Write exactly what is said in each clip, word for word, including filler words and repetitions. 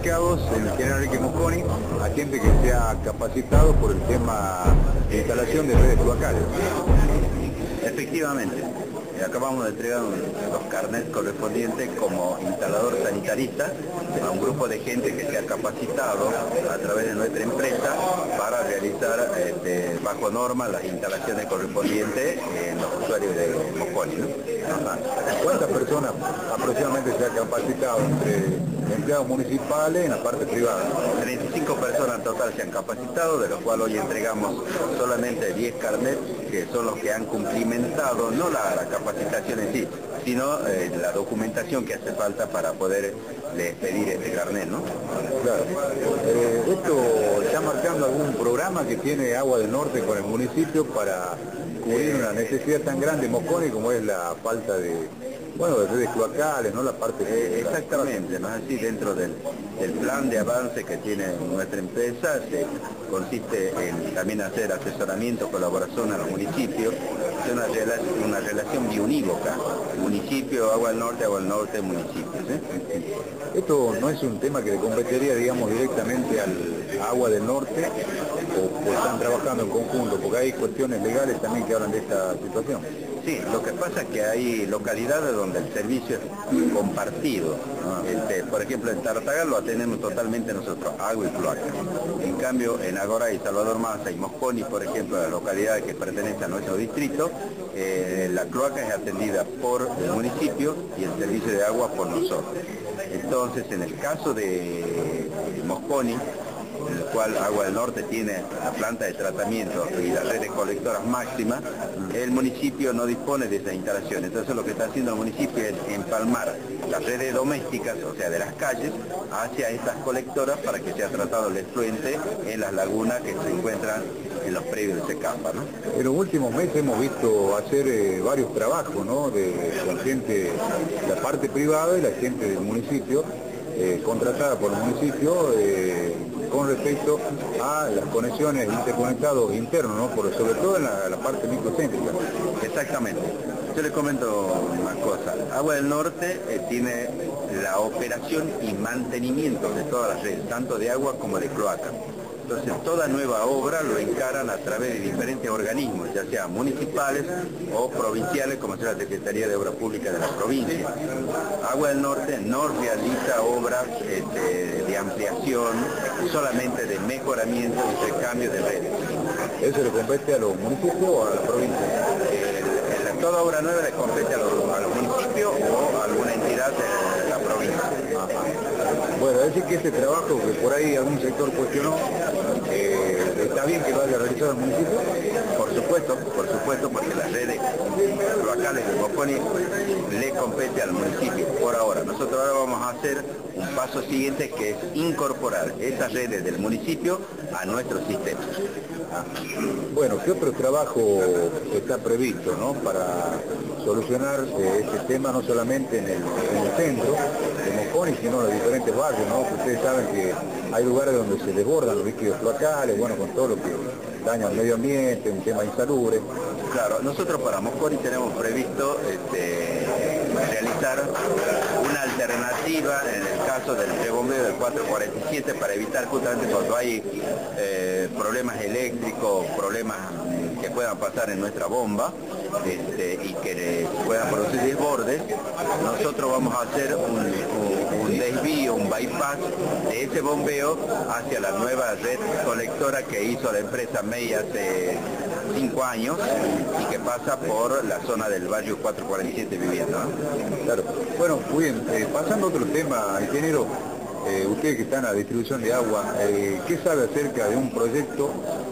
ubicados en el General Enrique Mosconi a gente que se ha capacitado por el tema de instalación de redes cloacales. Efectivamente, acabamos de entregar los carnets correspondientes como instalador sanitarista a un grupo de gente que se ha capacitado a través de nuestra empresa para realizar este, bajo norma las instalaciones correspondientes en los usuarios de Mosconi, ¿no? ¿Cuántas personas aproximadamente se ha capacitado entre empleados municipales en la parte privada? treinta y cinco personas en total se han capacitado, de los cuales hoy entregamos solamente diez carnets, que son los que han cumplimentado, no la, la capacitación en sí, sino eh, la documentación que hace falta para poder les pedir este carnet, ¿no? Claro. Eh, ¿Esto está marcando algún programa que tiene Agua del Norte con el municipio para cubrir una necesidad tan grande en Mosconi como es la falta de, bueno, de redes cloacales, ¿no? La parte... Eh, exactamente, ¿no? Así dentro del, del plan de avance que tiene nuestra empresa, se consiste en también hacer asesoramiento, colaboración a los municipios, es una, una relación biunívoca, municipio, Agua del Norte, Agua del Norte, municipios, ¿eh? Esto no es un tema que le competiría, digamos, directamente al Agua del Norte, o, o están trabajando en conjunto, porque hay cuestiones legales también que hablan de esta situación. Sí, lo que pasa es que hay localidades donde el servicio es compartido. Este, por ejemplo, en Tartagal lo atendemos totalmente nosotros, agua y cloaca. En cambio, en Agora y Salvador Maza y Mosconi, por ejemplo, las localidades que pertenecen a nuestro distrito, eh, la cloaca es atendida por el municipio y el servicio de agua por nosotros. Entonces, en el caso de Mosconi, en el cual Agua del Norte tiene la planta de tratamiento y las redes colectoras máximas, el municipio no dispone de esa instalación. Entonces lo que está haciendo el municipio es empalmar las redes domésticas, o sea, de las calles, hacia estas colectoras para que sea tratado el efluente en las lagunas que se encuentran en los predios de Secampa, ¿no? En los últimos meses hemos visto hacer eh, varios trabajos, ¿no? De, con gente, la parte privada y la gente del municipio, eh, contratada por el municipio, eh, con respecto a las conexiones interconectados internos, ¿no? Por, sobre todo en la, la parte microcéntrica. Exactamente. Yo les comento una cosa. Agua del Norte eh, tiene la operación y mantenimiento de todas las redes, tanto de agua como de cloaca. Entonces, toda nueva obra lo encaran a través de diferentes organismos, ya sean municipales o provinciales, como sea la Secretaría de Obras Públicas de la provincia. Agua del Norte no realiza obras este, de ampliación, solamente de mejoramiento y recambio de redes. ¿Eso le compete a los municipios o a la provincia? El, el, toda obra nueva le compete a los, a los municipios o a alguna entidad de la provincia. Ajá. Bueno, es decir que este trabajo que por ahí algún sector cuestionó, eh, ¿está bien que lo haya realizado el municipio? Por supuesto, por supuesto, porque las redes locales de Mosconi le compete al municipio por ahora. Nosotros ahora vamos a hacer un paso siguiente, que es incorporar esas redes del municipio a nuestro sistema. Ah. Bueno, ¿qué otro trabajo está previsto, ¿no? Para solucionar eh, este tema no solamente en el, en el centro de Mosconi, sino en los diferentes barrios, ¿no? Ustedes saben que hay lugares donde se desbordan los líquidos cloacales, bueno, con todo lo que daña al medio ambiente, un tema insalubre. Claro, nosotros para Mosconi tenemos previsto este, realizar una alternativa en el caso del rebombeo del cuatro cuarenta y siete para evitar justamente cuando hay eh, problemas eléctricos, problemas que puedan pasar en nuestra bomba este, y que puedan producir desbordes, nosotros vamos a hacer un, un, un desvío, un bypass de ese bombeo hacia la nueva red colectora que hizo la empresa M E I hace cinco años y que pasa por la zona del barrio cuatro cuarenta y siete Vivienda, ¿no? Claro. Bueno, muy bien. Eh, pasando a otro tema, ingeniero, eh, ustedes que están a distribución de agua, eh, ¿qué sabe acerca de un proyecto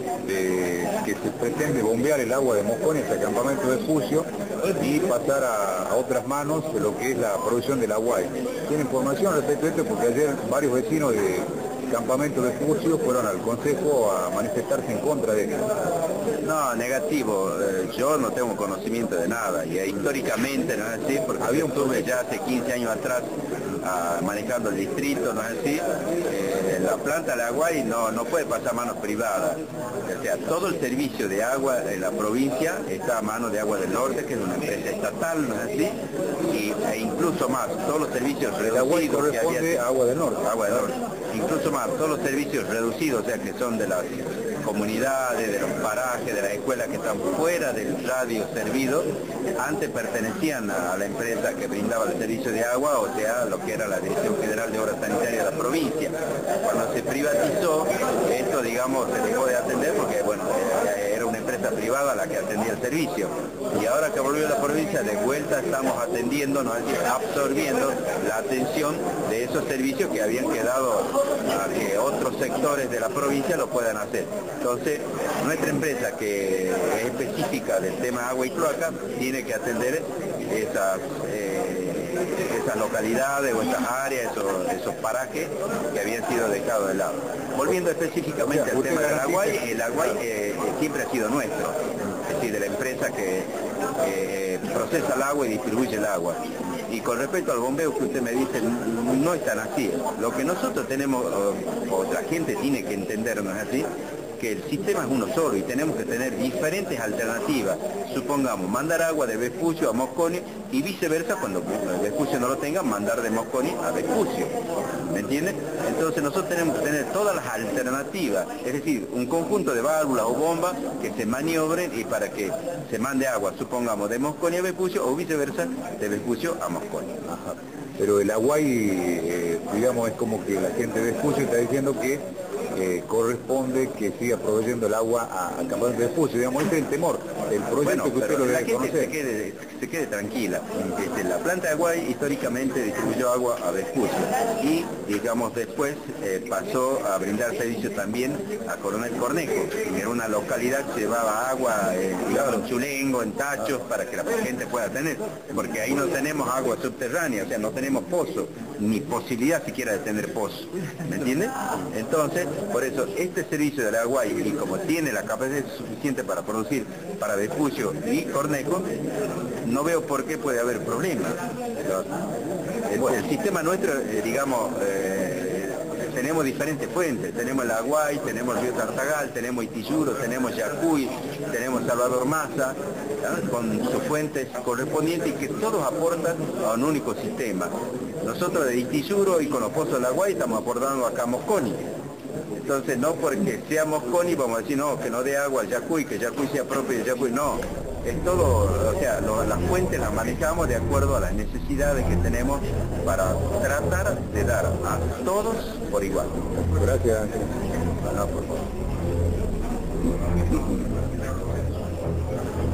de, que se pretende bombear el agua de Mosconi hasta el campamento de Fucio y pasar a, a otras manos de lo que es la producción del agua? ¿Tiene información respecto a esto? Porque ayer varios vecinos de campamento de Fucio fueron al consejo a manifestarse en contra de esto. No, negativo. Eh, yo no tengo conocimiento de nada y eh, históricamente no es así, porque había un estuve ya hace quince años atrás ah, manejando el distrito, no es así. Eh, la planta de Aguay no, no puede pasar a manos privadas. O sea, todo el servicio de agua en la provincia está a manos de Agua del Norte, que es una empresa estatal, no es así, y, e incluso más, todos los servicios el Aguay reducidos que corresponde había... a Agua del Norte. Agua del Norte. incluso más, todos los servicios reducidos, o sea que son de las comunidades, de los parajes, de las escuelas que están fuera del radio servido, antes pertenecían a la empresa que brindaba el servicio de agua, o sea, lo que era la Dirección Federal de Obras Sanitarias de la provincia. Cuando se privatizó, esto, digamos, se dejó de atender porque, bueno, era una empresa privada la que atendía el servicio. Y ahora que volvió a la provincia, de vuelta estamos atendiendo, ¿no? Es decir, absorbiendo la atención de esos servicios que habían quedado a que otros sectores de la provincia lo puedan hacer. Entonces, nuestra empresa, que es específica del tema agua y cloaca, tiene que atender esas, eh, esas localidades o esas áreas, esos, esos parajes que habían sido dejados de lado. Volviendo específicamente al tema del Aguay, el Aguay eh, siempre ha sido nuestro, es decir, de la empresa que eh, procesa el agua y distribuye el agua. Y con respecto al bombeo que usted me dice, no es tan así. Lo que nosotros tenemos, o, o la gente tiene que entender, no es así, que el sistema es uno solo y tenemos que tener diferentes alternativas. Supongamos, mandar agua de Vespucio a Mosconi y viceversa, cuando Vespucio no lo tenga, mandar de Mosconi a Vespucio. ¿Me entiende? Entonces nosotros tenemos que tener todas las alternativas, es decir, un conjunto de válvulas o bombas que se maniobren y para que se mande agua, supongamos, de Mosconi a Vespucio o viceversa, de Vespucio a Mosconi. Ajá. Pero el Aguay, eh, digamos, es como que la gente de Vespucio está diciendo que eh, corresponde que siga proveyendo el agua a, a Campamento de Vespucio, digamos, ese es el temor, el proyecto bueno, que usted pero lo la debe gente conocer. se quede, se quede tranquila. Este, la planta de Aguay históricamente distribuyó agua a Vespucio y, digamos, después eh, pasó a brindar servicio también a Coronel Cornejo, que era una localidad que llevaba agua, eh, digamos, en chulengo, en tachos, para que la gente pueda tener, porque ahí no tenemos agua subterránea, o sea, no tenemos pozo, ni posibilidad siquiera de tener pozo, ¿me entiendes? Entonces, por eso, este servicio del Aguay, y como tiene la capacidad suficiente para producir para Vespucio y Cornejo, no veo por qué puede haber problemas. El, el sistema nuestro, eh, digamos, eh, tenemos diferentes fuentes, tenemos el Aguay, tenemos el río Tartagal, tenemos Itiyuro, tenemos Yacuy, tenemos Salvador Maza, ¿sí? Con sus fuentes correspondientes y que todos aportan a un único sistema. Nosotros de Itiyuro y con los pozos del Aguay estamos aportando acá a Mosconi. Entonces no porque sea Mosconi vamos a decir no, que no dé agua al Yacuy, que Yacuy sea propio de Yacuy, no. Es todo, o sea, lo, las fuentes las manejamos de acuerdo a las necesidades que tenemos para tratar de dar a todos por igual. Gracias. No, por favor.